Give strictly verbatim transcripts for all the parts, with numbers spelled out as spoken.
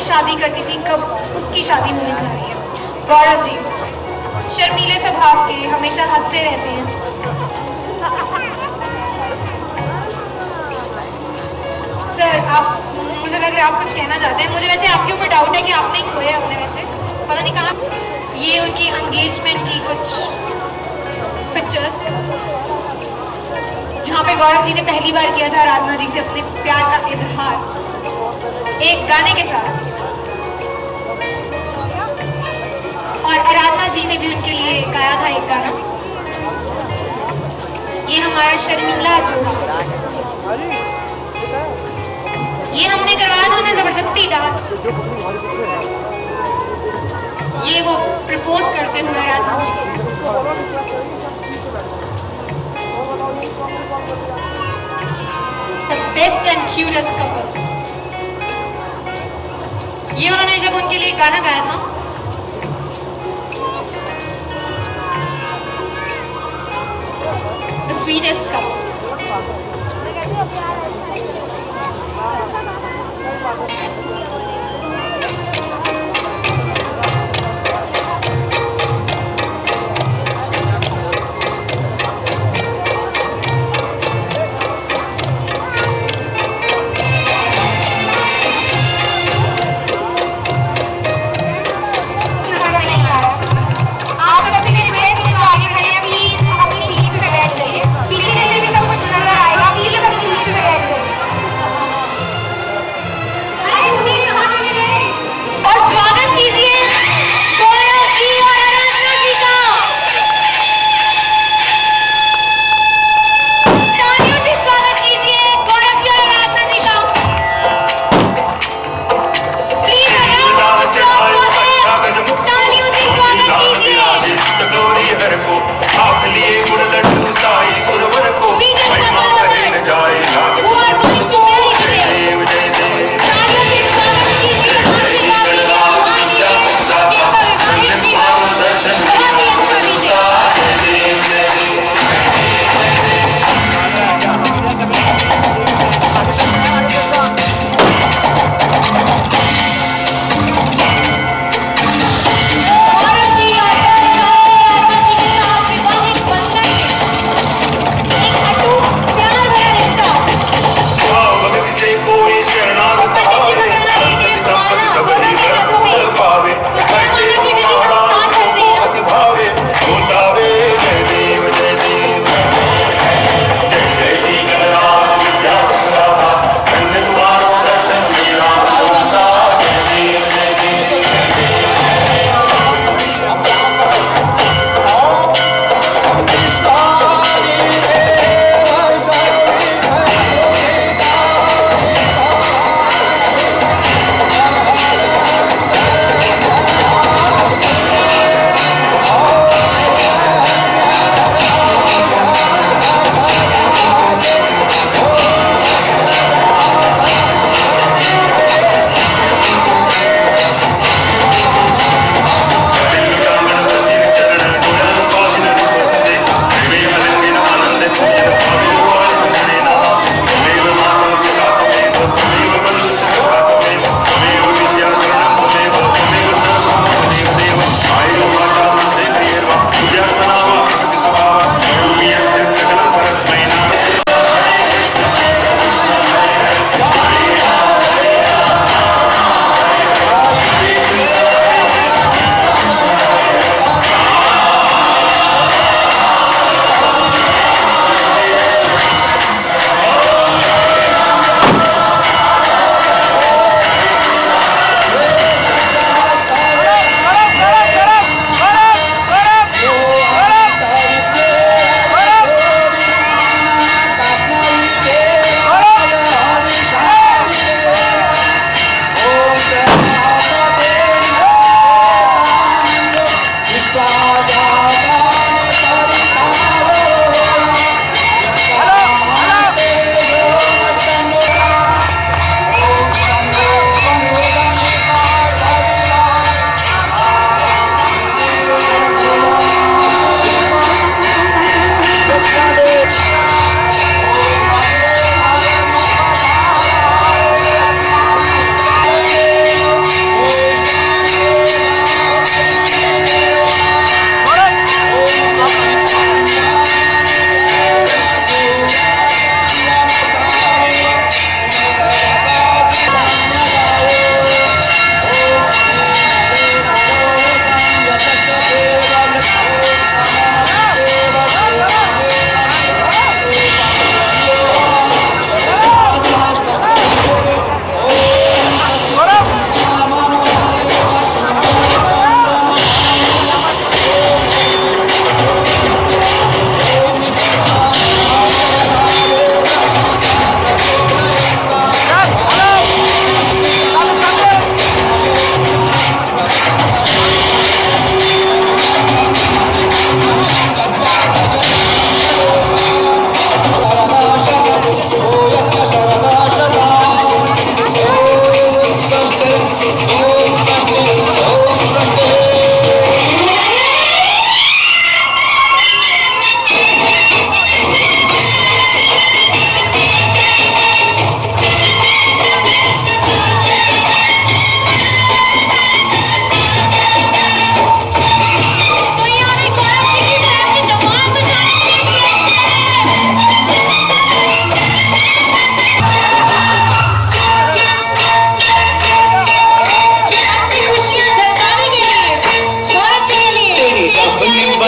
की शादी करती थी, कब उसकी शादी होने जा रही है। गौरव जी शर्मीले स्वभाव के, हमेशा हंसते रहते हैं। सर आप, मुझे लग रहा है आप कुछ कहना चाहते हैं। मुझे वैसे आपके ऊपर डाउट है कि आपने ही खोया उन्हें, वैसे पता नहीं कहाँ। ये उनकी एंगेजमेंट की कुछ पिक्चर्स जहाँ पे गौरव जी ने पहली बार किया था आराधना जी से अपने प्यार का इजहार एक गाने के साथ, और आराधना जी ने भी उनके लिए गाया था एक गाना। ये हमारा शर्मिला जोड़ा, ये हमने करवाया था उन्हें जबरदस्ती डांस। ये वो प्रपोज करते हुए आराधना जी को। The best and cutest couple। ये उन्होंने जब उनके लिए गाना गाया था, The sweetest couple।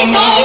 कमाल